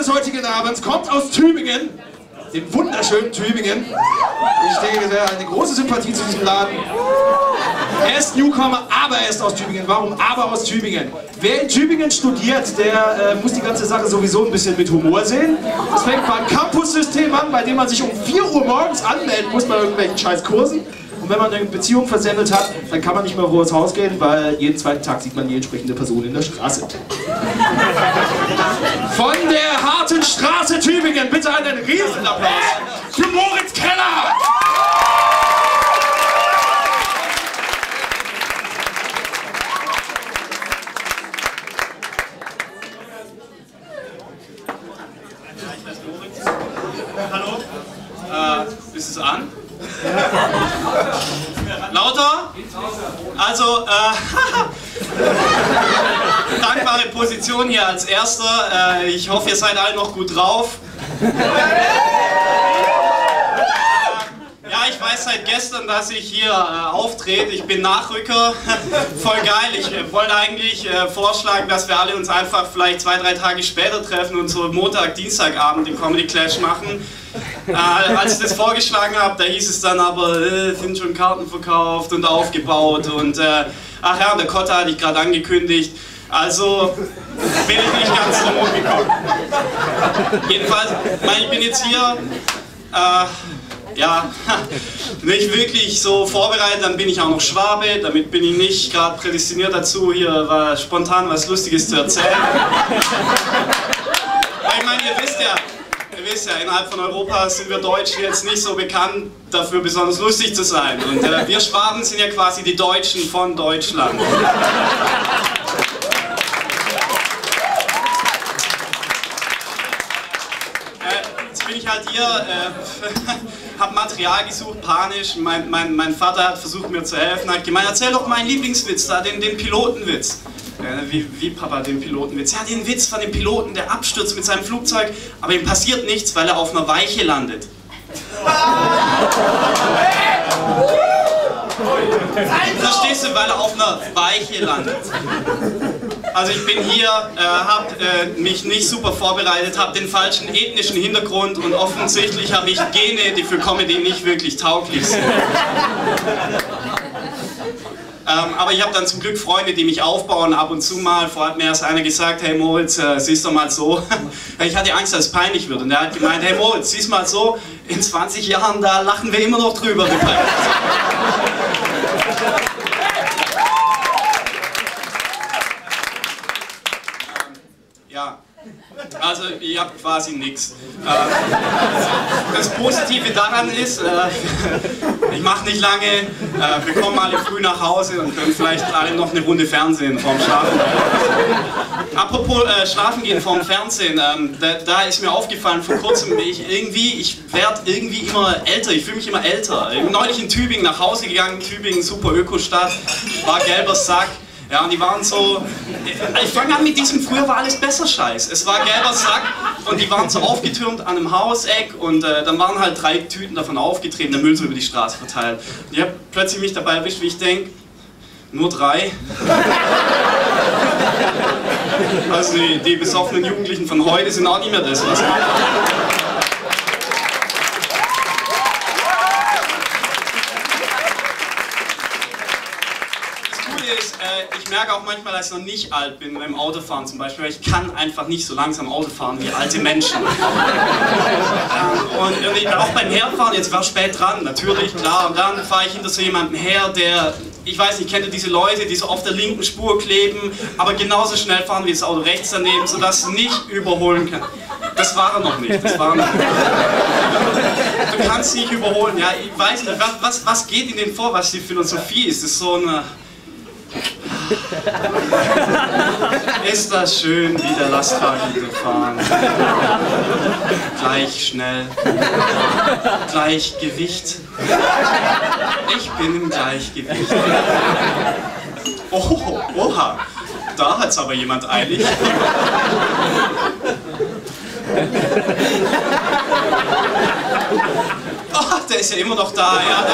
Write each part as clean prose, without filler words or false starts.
des heutigen Abends kommt aus Tübingen, dem wunderschönen Tübingen. Ich denke, eine große Sympathie zu diesem Laden. Er ist Newcomer, aber er ist aus Tübingen. Warum aber aus Tübingen? Wer in Tübingen studiert, der muss die ganze Sache sowieso ein bisschen mit Humor sehen. Es fängt beim Campus-System an, bei dem man sich um 4 Uhr morgens anmelden muss bei irgendwelchen scheiß Kursen. Und wenn man eine Beziehung versemmelt hat, dann kann man nicht mehr vor das Haus gehen, weil jeden zweiten Tag sieht man die entsprechende Person in der Straße. Von der harten Straße Tübingen bitte einen Riesenapplaus für Moritz Keller! Hallo? Ist es an? Lauter? Also, dankbare Position hier als Erster. Ich hoffe, ihr seid alle noch gut drauf. Ja, ich weiß seit gestern, dass ich hier auftrete. Ich bin Nachrücker. Voll geil. Ich wollte eigentlich vorschlagen, dass wir alle uns einfach vielleicht 2, 3 Tage später treffen und so Montag, Dienstagabend den Comedy Clash machen. Als ich das vorgeschlagen habe, da hieß es dann aber, sind schon Karten verkauft und aufgebaut und ach ja, und der Kotter hatte ich gerade angekündigt. Also bin ich nicht ganz zum Mond gekommen. Jedenfalls, ich bin jetzt hier, ja, nicht wirklich so vorbereitet, dann bin ich auch noch Schwabe, damit bin ich nicht gerade prädestiniert dazu, hier spontan was Lustiges zu erzählen. Ich meine, ihr wisst ja, innerhalb von Europa sind wir Deutschen jetzt nicht so bekannt dafür, besonders lustig zu sein. Und wir Schwaben sind ja quasi die Deutschen von Deutschland. Jetzt bin ich halt hier, habe Material gesucht, panisch. Mein Vater hat versucht mir zu helfen, hat gemeint, erzähl doch meinen Lieblingswitz da, den Pilotenwitz. Wie Papa, den Pilotenwitz? Ja, den Witz von dem Piloten, der abstürzt mit seinem Flugzeug, aber ihm passiert nichts, weil er auf einer Weiche landet. Verstehst du, weil er auf einer Weiche landet? Also ich bin hier, habe mich nicht super vorbereitet, habe den falschen ethnischen Hintergrund und offensichtlich habe ich Gene, die für Comedy nicht wirklich tauglich sind. Aber ich habe dann zum Glück Freunde, die mich aufbauen, ab und zu mal. Vorher hat mir erst einer gesagt, hey Moritz, siehst du mal so. Ich hatte Angst, dass es peinlich wird. Und er hat gemeint, hey Moritz, siehst mal so, in 20 Jahren, da lachen wir immer noch drüber. Ja, also ihr habt quasi nichts. Das Positive daran ist, ich mache nicht lange, wir kommen alle früh nach Hause und können vielleicht alle noch eine Runde Fernsehen vorm Schlafen. Apropos Schlafen gehen vorm Fernsehen, da ist mir aufgefallen vor kurzem, ich werde irgendwie immer älter, ich fühle mich immer älter. Ich bin neulich in Tübingen nach Hause gegangen, Tübingen, super Ökostadt, war gelber Sack. Ja, und die waren so, ich fange an mit diesem, früher war alles besser Scheiß. Es war gelber Sack und die waren so aufgetürmt an einem Hauseck und dann waren halt 3 Tüten davon aufgetreten, der Müll so über die Straße verteilt. Und ich habe plötzlich mich dabei erwischt, wie ich denke, nur 3? Also die besoffenen Jugendlichen von heute sind auch nicht mehr das, was man... Ich merke auch manchmal, dass ich noch nicht alt bin beim Autofahren zum Beispiel, weil ich kann einfach nicht so langsam Auto fahren wie alte Menschen. Und auch beim Herfahren, jetzt war ich spät dran, natürlich, klar, und dann fahre ich hinter so jemandem her, der, ich weiß nicht, kennt ihr diese Leute, die so auf der linken Spur kleben, aber genauso schnell fahren wie das Auto rechts daneben, sodass es nicht überholen kann. Das war er noch nicht, das war er noch nicht. Du kannst nicht überholen, ja, ich weiß nicht, was geht in denen vor, was die Philosophie ist, das ist so eine... Ist das schön, wie der Lastwagen fahren. Gleich schnell. Gleichgewicht. Ich bin im Gleichgewicht. Oh, oha. Da hat's aber jemand eilig. Oh, der ist ja immer noch da. Ja,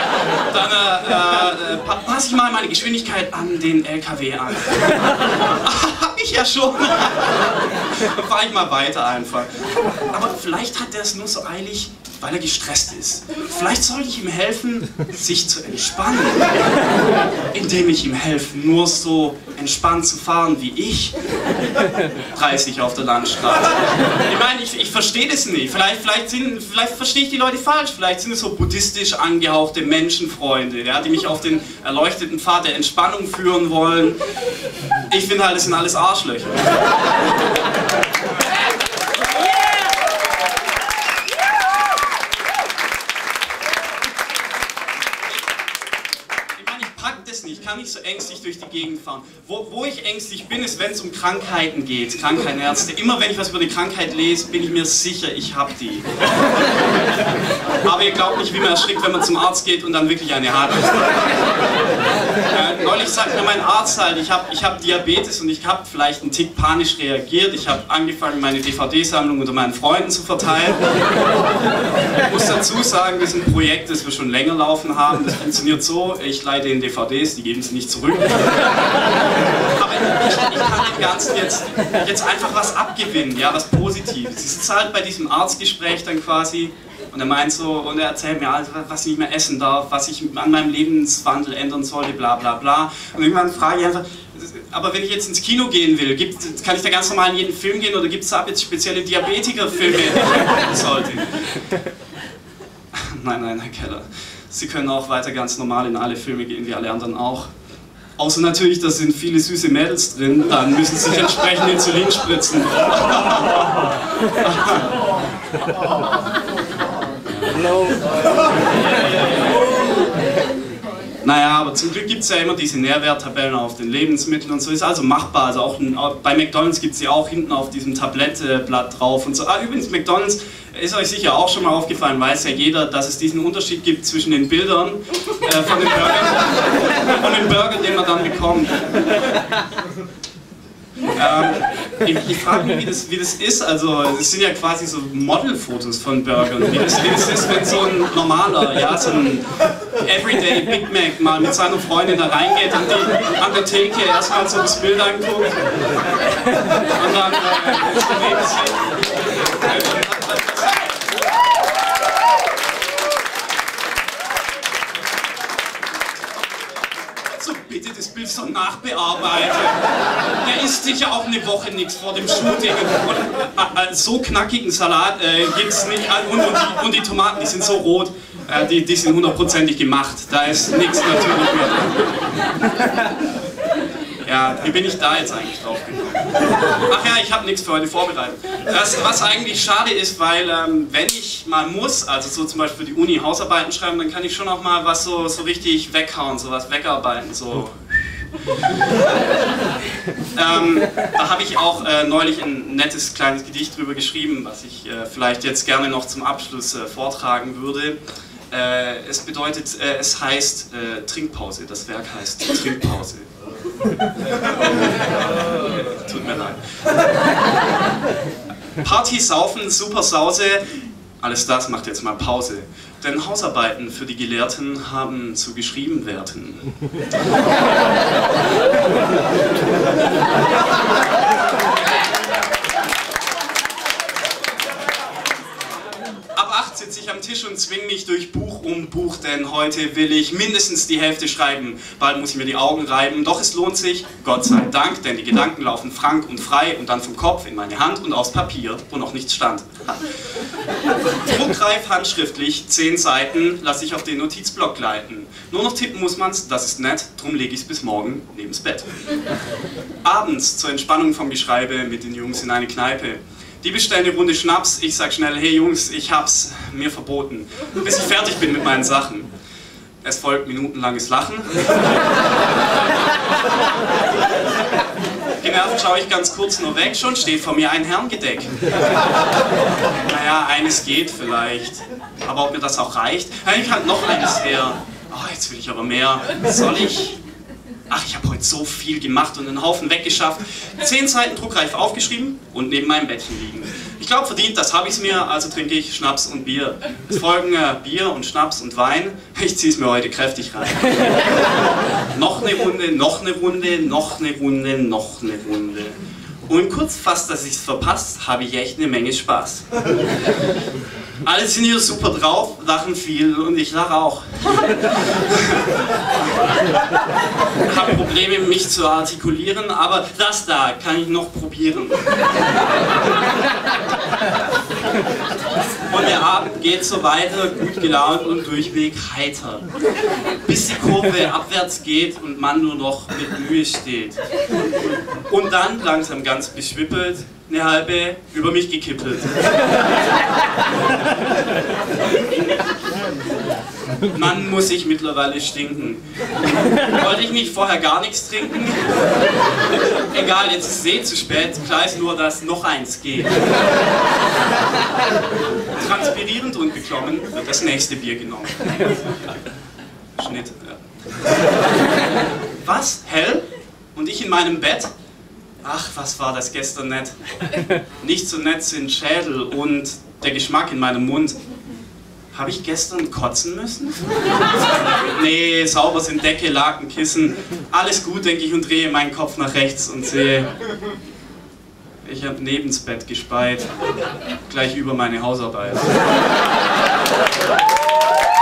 dann passe ich mal meine Geschwindigkeit an den LKW an. Hab ich ja schon. Dann fahre ich mal weiter einfach. Aber vielleicht hat er es nur so eilig, weil er gestresst ist. Vielleicht sollte ich ihm helfen, sich zu entspannen. Indem ich ihm helfe, nur so entspannt zu fahren wie ich. 30 auf der Landstraße. Ich meine, ich verstehe das nicht. Vielleicht verstehe ich die Leute falsch. Vielleicht sind es so buddhistisch angehauchte Menschenfreunde, ja, die mich auf den erleuchteten Pfad der Entspannung führen wollen. Ich finde halt, das sind alles Arschlöcher. Ich kann nicht so ängstlich durch die Gegend fahren. Wo ich ängstlich bin, ist, wenn es um Krankheiten geht, Krankheitsärzte. Immer wenn ich was über eine Krankheit lese, bin ich mir sicher, ich habe die. Aber ihr glaubt nicht, wie man erschrickt, wenn man zum Arzt geht und dann wirklich eine hat. Neulich sagte mir mein Arzt halt, ich hab Diabetes und ich habe vielleicht einen Tick panisch reagiert. Ich habe angefangen, meine DVD-Sammlung unter meinen Freunden zu verteilen. Ich muss dazu sagen, das ist ein Projekt, das wir schon länger laufen haben. Das funktioniert so, ich leih den DVDs, die geben sie nicht zurück. Aber ich kann dem Ganzen jetzt einfach was abgewinnen, ja, was Positives. Ich sitze halt bei diesem Arztgespräch dann quasi und er meint so, und er erzählt mir alles, was ich nicht mehr essen darf, was ich an meinem Lebenswandel ändern sollte, bla bla bla. Und irgendwann frage ich einfach, aber wenn ich jetzt ins Kino gehen will, kann ich da ganz normal in jeden Film gehen oder gibt es da jetzt spezielle Diabetiker-Filme, die ich gucken sollte? Nein, Herr Keller. Sie können auch weiter ganz normal in alle Filme gehen, wie alle anderen auch. Außer natürlich, da sind viele süße Mädels drin, dann müssen Sie sich entsprechend Insulin spritzen. Naja, aber zum Glück gibt es ja immer diese Nährwerttabellen auf den Lebensmitteln und so, ist also machbar. Also auch bei McDonald's gibt es ja auch hinten auf diesem Tablettblatt drauf und so. Übrigens, McDonald's ist euch sicher auch schon mal aufgefallen, weiß ja jeder, dass es diesen Unterschied gibt zwischen den Bildern von den Burgern, den man dann bekommt. Ich frage mich, wie das ist, also es sind ja quasi so Modelfotos von Burgern, wie das ist, wenn so ein normaler, ja, so ein Everyday Big Mac mal mit seiner Freundin da reingeht und die an der Theke erstmal so das Bild anguckt und dann bewegt sie. Bitte das Bild so nachbearbeiten. Der isst sicher auch eine Woche nichts vor dem Shooting. Und so knackigen Salat gibt es nicht. Und die Tomaten, die sind so rot, die sind hundertprozentig gemacht. Da ist nichts natürlich mehr. Ja, wie bin ich da jetzt eigentlich drauf gekommen? Ach ja, ich habe nichts für heute vorbereitet. Was eigentlich schade ist, weil wenn ich mal muss, also so zum Beispiel für die Uni Hausarbeiten schreiben, dann kann ich schon auch mal was so richtig weghauen, so was wegarbeiten, so. Da habe ich auch neulich ein nettes kleines Gedicht drüber geschrieben, was ich vielleicht jetzt gerne noch zum Abschluss vortragen würde. Es heißt Trinkpause, das Werk heißt Trinkpause. Tut mir leid. Party, Saufen, super Sause, alles das macht jetzt mal Pause. Denn Hausarbeiten für die Gelehrten haben zu geschrieben werden. Ab 8 sitze ich am Tisch und zwing mich durch Buch um Buch, denn heute will ich mindestens die Hälfte schreiben. Bald muss ich mir die Augen reiben, doch es lohnt sich, Gott sei Dank, denn die Gedanken laufen frank und frei und dann vom Kopf in meine Hand und aufs Papier, wo noch nichts stand. Druckreif handschriftlich, 10 Seiten, lasse ich auf den Notizblock gleiten. Nur noch tippen muss man's, das ist nett, drum lege ich's bis morgen neben's Bett. Abends zur Entspannung vom Geschreibe mit den Jungs in eine Kneipe. Die bestellen eine Runde Schnaps, ich sag schnell, hey Jungs, ich hab's mir verboten, bis ich fertig bin mit meinen Sachen. Es folgt minutenlanges Lachen. Genervt schaue ich ganz kurz nur weg, schon steht vor mir ein Herrengedeck. Naja, eines geht vielleicht, aber ob mir das auch reicht? Ich kann noch eines her. Oh, jetzt will ich aber mehr. Soll ich? Ach, ich habe heute so viel gemacht und einen Haufen weggeschafft. 10 Seiten druckreif aufgeschrieben und neben meinem Bettchen liegen. Ich glaube, verdient, das habe ich's mir, also trinke ich Schnaps und Bier. Es folgen Bier und Schnaps und Wein. Ich zieh's mir heute kräftig rein. Noch eine Runde, noch eine Runde, noch eine Runde, noch eine Runde. Und kurz fast, dass ich's verpasst, habe ich echt eine Menge Spaß. Alle sind hier super drauf, lachen viel und ich lache auch. Habe Probleme, mich zu artikulieren, aber das da kann ich noch probieren. Und der Abend geht so weiter, gut gelaunt und durchweg heiter. Bis die Kurve abwärts geht und man nur noch mit Mühe steht. Und dann, langsam ganz beschwippelt, eine halbe über mich gekippelt. Mann, muss ich mittlerweile stinken. Wollte ich nicht vorher gar nichts trinken? Egal, jetzt ist es eh zu spät, klar ist nur, dass noch eins geht. Transpirierend und beklommen wird das nächste Bier genommen. Schnitt. Ja. Was? Hell? Und ich in meinem Bett? Ach, was war das gestern nett. Nicht so nett sind Schädel und der Geschmack in meinem Mund. Habe ich gestern kotzen müssen? Nee, sauber sind Decke, Laken, Kissen. Alles gut, denke ich, und drehe meinen Kopf nach rechts und sehe, ich habe neben's Bett gespeit, gleich über meine Hausarbeit.